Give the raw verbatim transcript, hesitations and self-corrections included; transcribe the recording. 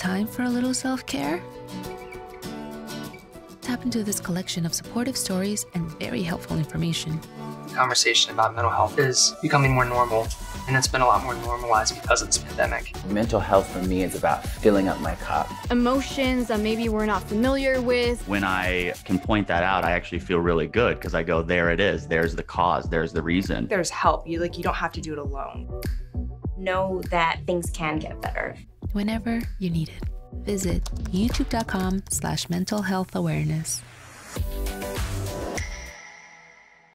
time for a little self-care? Tap into this collection of supportive stories and very helpful information. Conversation about mental health is becoming more normal, and it's been a lot more normalized because of this pandemic. Mental health for me is about filling up my cup. Emotions that maybe we're not familiar with. When I can point that out, I actually feel really good because I go, there it is. There's the cause. There's the reason. There's help. You like you don't have to do it alone. Know that things can get better. Whenever you need it. Visit youtube dot com slash mental health awareness.